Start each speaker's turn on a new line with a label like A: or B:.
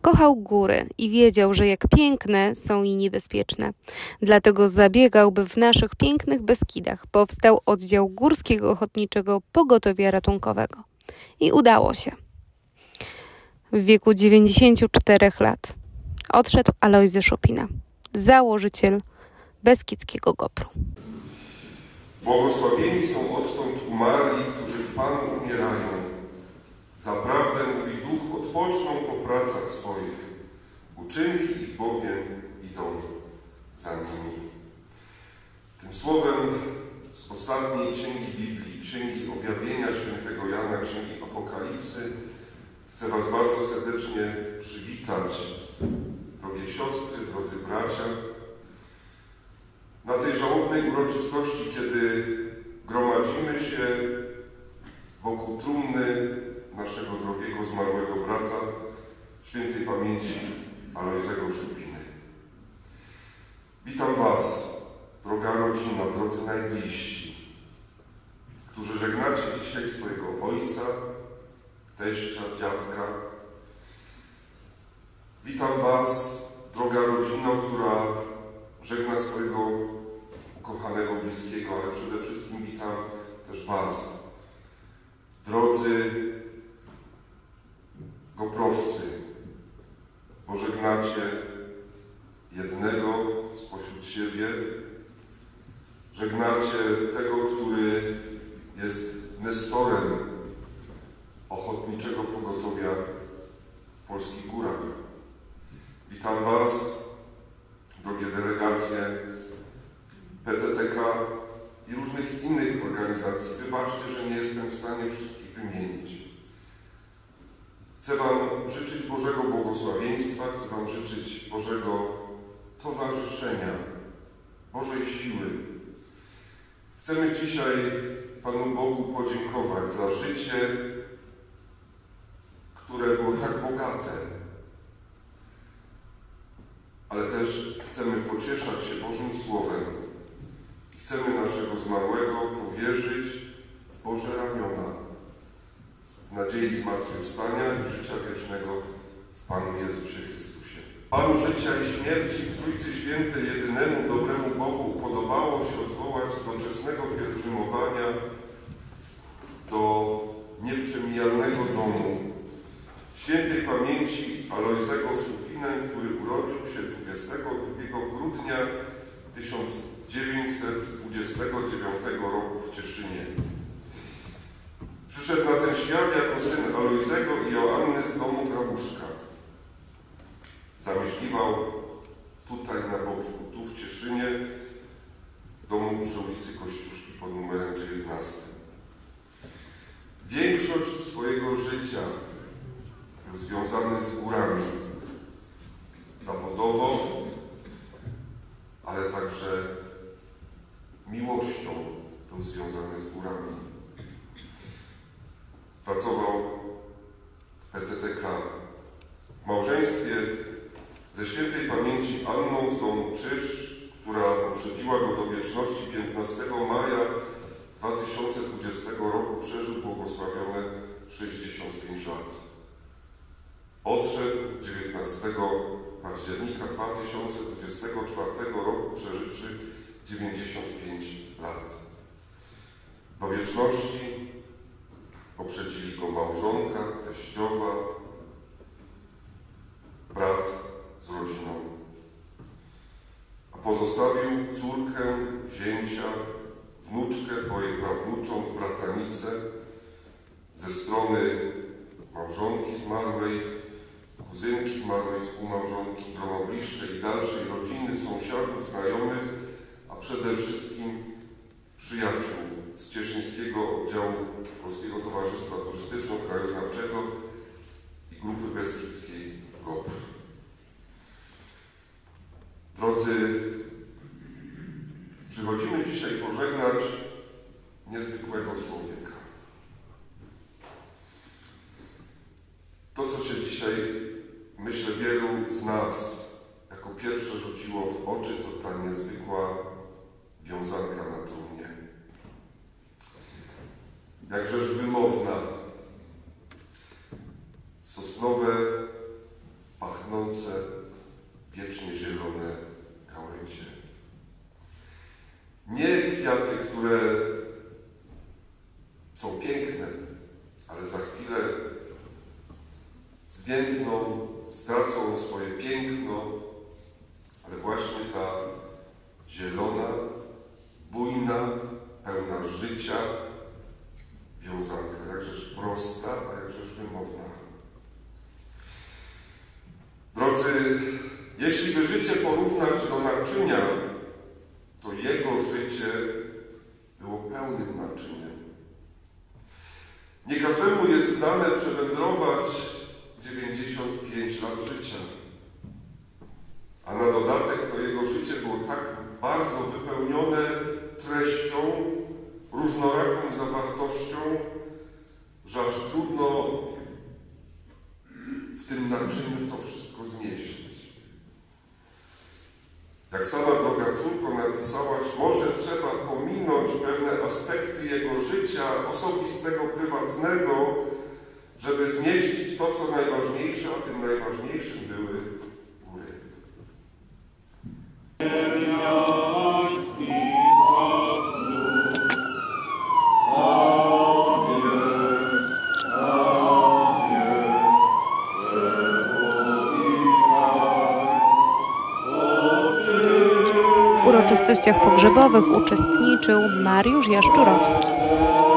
A: Kochał góry i wiedział, że jak piękne, są i niebezpieczne. Dlatego zabiegał, by w naszych pięknych Beskidach powstał oddział Górskiego Ochotniczego Pogotowia Ratunkowego. I udało się. W wieku 94 lat odszedł Alojzy Szupina, założyciel Beskidzkiego GOPR-u.
B: Błogosławieni są odtąd umarli, którzy w Panu umierają. Zaprawdę, mówi Duch, odpoczną po pracach swoich. Uczynki ich bowiem idą za nimi. Tym słowem z ostatniej księgi Biblii, Księgi Objawienia Świętego Jana, Księgi Apokalipsy, chcę Was bardzo serdecznie przywitać, drogie siostry, drodzy bracia, na tej żałobnej uroczystości, kiedy gromadzimy się wokół trumny naszego drogiego, zmarłego brata, świętej pamięci Alojzego Szupiny. Witam Was, droga rodzina, drodzy najbliżsi, którzy żegnacie dzisiaj swojego ojca, teścia, dziadka. Witam Was, droga rodzino, która żegna swojego ukochanego bliskiego, ale przede wszystkim witam też Was, drodzy goprowcy, bo żegnacie jednego spośród siebie, żegnacie tego, który jest nestorem Ochotniczego Pogotowia w polskich górach. Witam Was, drogie delegacje PTTK i różnych innych organizacji. Wybaczcie, że nie jestem w stanie wszystkich wymienić. Chcę Wam życzyć Bożego błogosławieństwa, chcę Wam życzyć Bożego towarzyszenia, Bożej siły. Chcemy dzisiaj Panu Bogu podziękować za życie, które było tak bogate, ale też chcemy pocieszać się Bożym Słowem. Chcemy naszego zmarłego powierzyć w Boże ramiona, w nadziei zmartwychwstania i życia wiecznego w Panu Jezusie Chrystusie. Panu życia i śmierci w Trójcy Świętej, jedynemu dobremu Bogu upodobało się odwołać z doczesnego pielgrzymowania do nieprzemijalnego domu świętej pamięci Alojzego Szupinę, który urodził się 22 grudnia 1929 roku w Cieszynie. Przyszedł na ten świat jako syn Alojzego i Joanny z domu Grabuszka. Zamieszkiwał tutaj na Bobrku, tu w Cieszynie, w domu przy ulicy Kościuszki pod numerem 19. Większość swojego życia był związany z górami, zawodowo, ale także miłością był związany z górami. Pracował w PTTK w małżeństwie ze świętej pamięci Anną z domu Czyż, która poprzedziła go do wieczności. 15 maja 2020 roku przeżył błogosławione 65 lat. Odszedł 19 października 2024 roku, przeżywszy 95 lat. Do wieczności poprzedzili go małżonka, teściowa, brat z rodziną. A pozostawił córkę, zięcia, wnuczkę, dwoje prawnucząt, bratanicę ze strony małżonki zmarłej, kuzynki zmarłej współmałżonki, grono bliższej i dalszej rodziny, sąsiadów, znajomych, a przede wszystkim przyjaciół z Cieszyńskiego Oddziału Polskiego Towarzystwa Turystyczno-Krajoznawczego i Grupy Beskidzkiej GOPR. Drodzy, przychodzimy dzisiaj pożegnać niezwykłego człowieka. To, co się dzisiaj, myślę, wielu z nas jako pierwsze rzuciło w oczy, to ta niezwykła wiązanka na trumnie. Jakżeż wymowna, sosnowe, pachnące Nie kwiaty, które są piękne, ale za chwilę zwiędną, stracą swoje piękno, ale właśnie ta zielona, bujna, pełna życia wiązanka, jakżeż prosta, a jakżeż wymowna. Drodzy, jeśli by życie porównać do naczynia, to jego życie było pełnym naczyniem. Nie każdemu jest dane przewędrować 95 lat życia, a na dodatek to jego życie było tak bardzo wypełnione treścią, różnoraką zawartością, że aż trudno w tym naczyniu to wszystko zmieścić. Jak sama droga córko napisałaś, może trzeba pominąć pewne aspekty jego życia osobistego, prywatnego, żeby zmieścić to, co najważniejsze, a tym najważniejszym były góry.
A: W uroczystościach pogrzebowych uczestniczył Mariusz Jaszczurowski.